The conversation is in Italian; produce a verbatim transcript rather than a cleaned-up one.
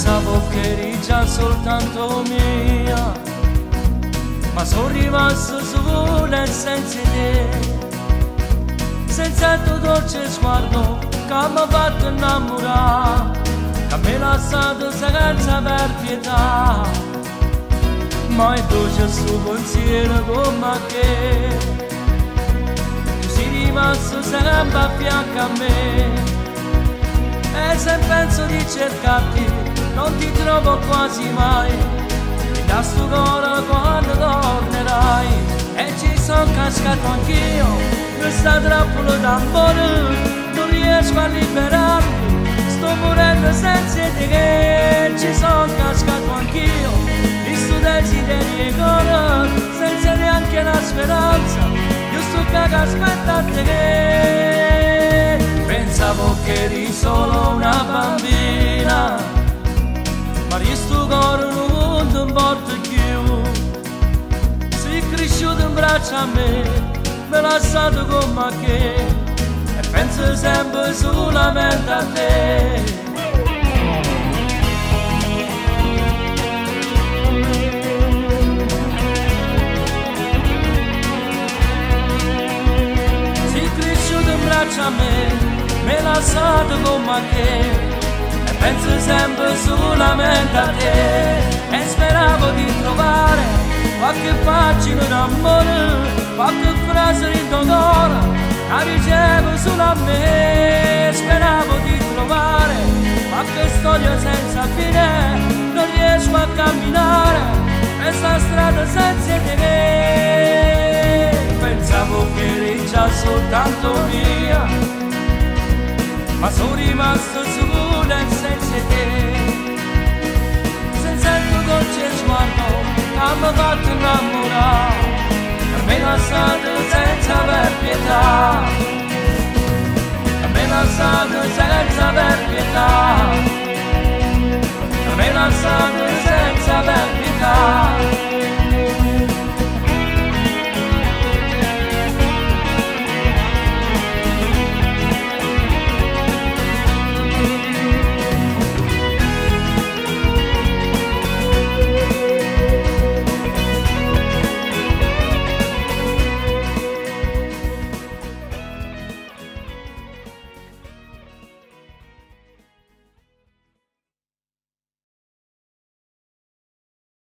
Pensavo che eri già soltanto mia, ma sono rimasto solo e senza te, senza il tuo dolce sguardo che mi ha fatto innamorare, che mi ha lasciato senza per pietà. Ma è dolce sto pensiero come che tu sei rimasto sempre a fianco a me. E se penso di cercarti non ti trovo quasi mai, mi dà sto cuore quando tornerai. E ci sono cascato anch'io, questa trappola d'amore, non riesco a liberarmi, sto morendo senza di te. Ci sono cascato anch'io, visto desideri e cuore, senza neanche la speranza, io sto che aspetta a te. Pensavo che eri solo una bambina, ma io sto cuore non ti importa più. Sei cresciuto in braccio a me, me l'ha lasciato come che, e penso sempre solamente a te. A me, me l'ha lasciato come che, e penso sempre solamente a te. E speravo di trovare qualche pagina d'amore, qualche frase di tuo cuore, la ricevo solo a me. Speravo di trovare qualche storia senza fine, non riesco a camminare questa strada senza di te. Pensavo che eri già soltanto mia, ma sono rimasto solo e senza te, senza il tuo dolce sguardo che mi ha fatto innamorare, per me lasciato senza aver pietà, per me lasciato senza aver pietà, per me lasciato senza aver pietà.